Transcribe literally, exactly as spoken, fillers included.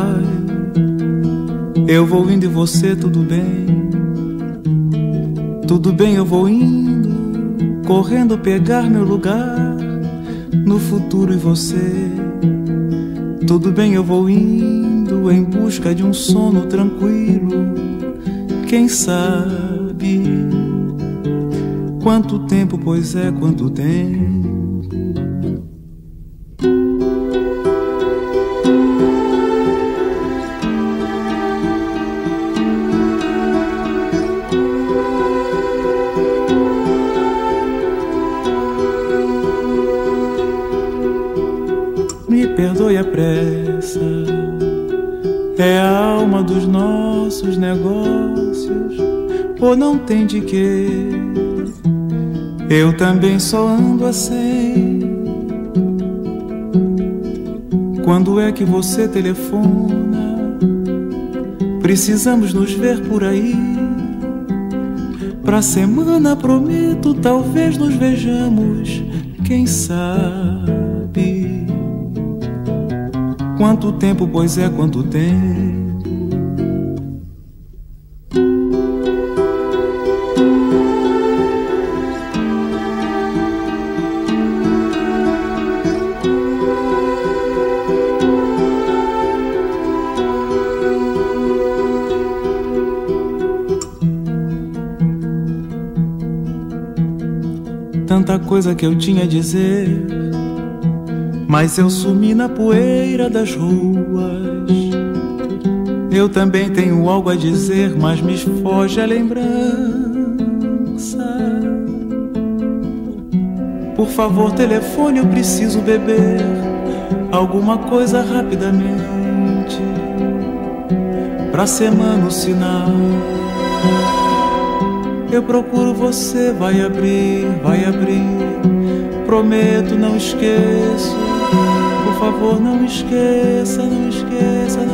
vai. Eu vou indo e você, tudo bem? Tudo bem, eu vou indo, correndo pegar meu lugar no futuro e você. Tudo bem, eu vou indo em busca de um sono tranquilo. Quem sabe quanto tempo, pois é, quanto tempo. Me perdoe a pressa, é a alma dos nossos negócios, ou não tem de quê? Eu também só ando assim. Quando é que você telefona? Precisamos nos ver por aí. Pra semana prometo, talvez nos vejamos, quem sabe. Quanto tempo, pois é, quanto tempo. Tanta coisa que eu tinha a dizer, mas eu sumi na poeira das ruas. Eu também tenho algo a dizer, mas me foge a lembrança. Por favor, telefone, eu preciso beber alguma coisa rapidamente. Pra semana o sinal eu procuro, você vai abrir, vai abrir. Prometo, não esqueço. Por favor, não esqueça, não esqueça,